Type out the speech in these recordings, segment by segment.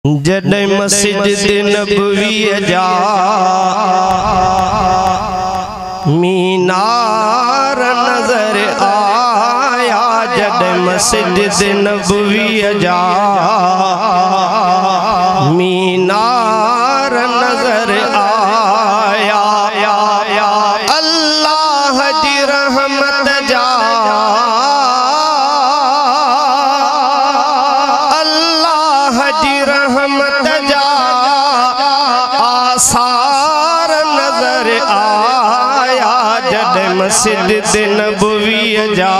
जॾहिं मस्जिद नबवी जा मीनार नजर आया, जॾहिं मस्जिद नबवी जा मीनार नजर आया। अल्लाह जी रहमत जा आसार नजर आया, जॾहिं मस्जिद नबवी जा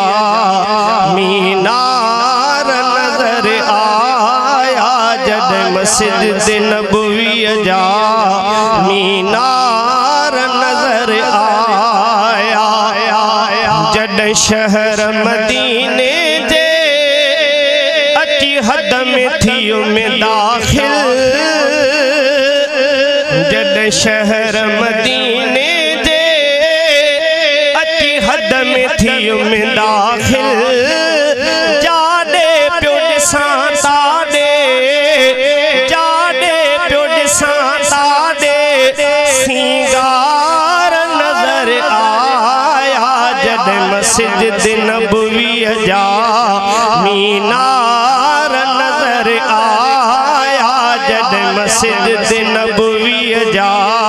मीनार नजर आया, जॾहिं मस्जिद नबवी जा मीनार नजर आया। जॾहिं शहर मदीने जे अची हद में थियो में दाखिल, जॾहिं शहर मदीने जे अची हद में थियो में दाखिल, जाॾे पियो ॾिसां ताॾे, जाॾे पियो ॾिसां ताॾे सींगार नज़र आया, जॾहिं मस्जिद नबवी जा मीनार नज़र आया, जॾहिं मस्जिद नबवी जा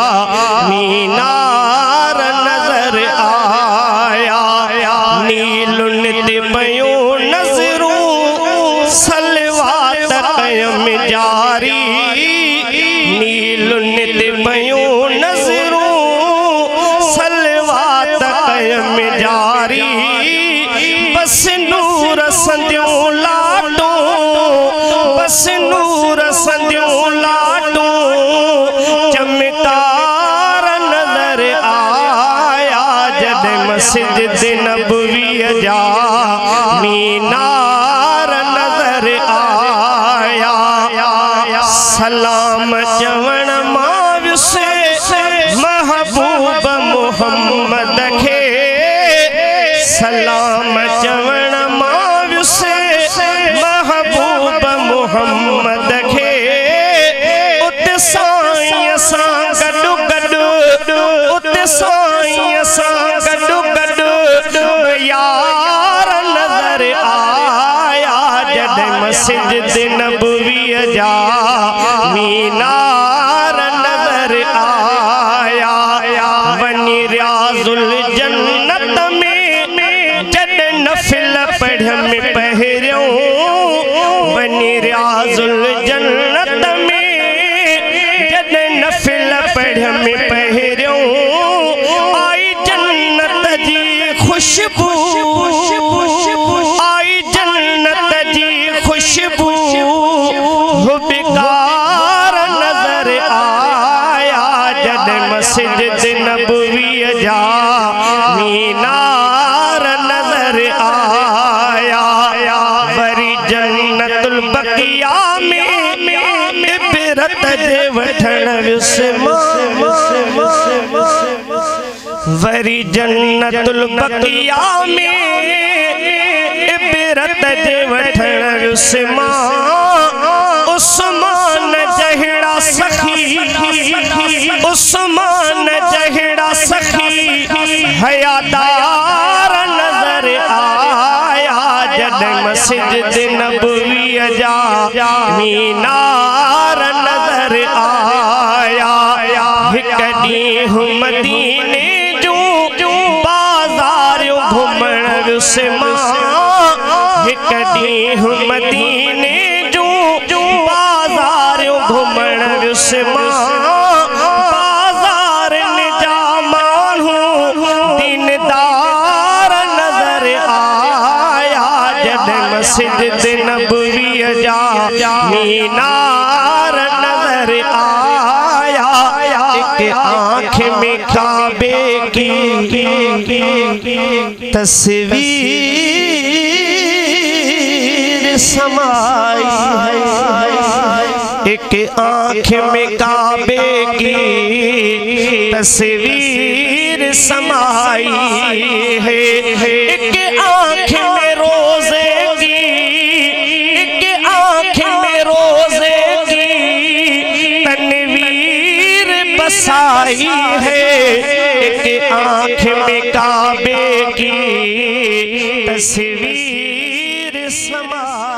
मीनार नजर आया। नीलुन ते पयूं नज़रूं सलवात क़यम जारी, नीलुन ते पयूं नज़रूं सलवात क़यम जारी, बस नूर संदियूं लाडूं, बस नूर संदियूं लाडूं चमकार नजर आया, जॾहिं मस्जिद नबवी जा मीनार नजर आया। सलाम चवण मां वियुसि महबूब मुहम्मद खे, सलाम चवण मां वियुसि महबूब मुहम्मद खे, उते साईं सां गॾु गॾु, उते साईं सां गॾु गॾु यार नजर आया, जॾहिं मस्जिद नबवी जा मीनार नजर आया। वनी रियाज़ुल जन्नत में जॾहिं नफ़िल पढ़ियमि पहिरियों, वनी रियाज़ुल जन्नत में जॾहिं नफ़िल पढ़ियमि पहिरियों, आई जन्नत जी खुशबू, आई जन्नत जी खुशबू, बेकार नजर आया, जॾहिं मस्जिद नबवी जा मीनार नजर आया। वरी जन्नतुल बकिया में इबरत जे वठण वियुसि वरी जन्नतुल बकिया में इबरत जे वठण वियुसि उस्मान जहिड़ा सखी, उस्मान जहिड़ा सखी हयादार नजर आया, जॾहिं मस्जिद नबवी जा मीनार नजर आया। हिक ॾींहुं मदीने जूं बाज़ारियूं घुमण वियुसि हिक ॾींहुं मदीने जूं बाज़ारियूं घुमण वियुसि बाज़ारनि जा माण्हू दीनदार नजर आया, जॾहिं मस्जिद नबवी जा मीनार नजर आया। एक आँख में काबे की तस्वीर समाई है, एक आँख में काबे की तस्वीर समाई है, एक आँख में रोजे की, एक आँख में रोजे की बसाई है, एक आँख में काबे की तस्वीर समा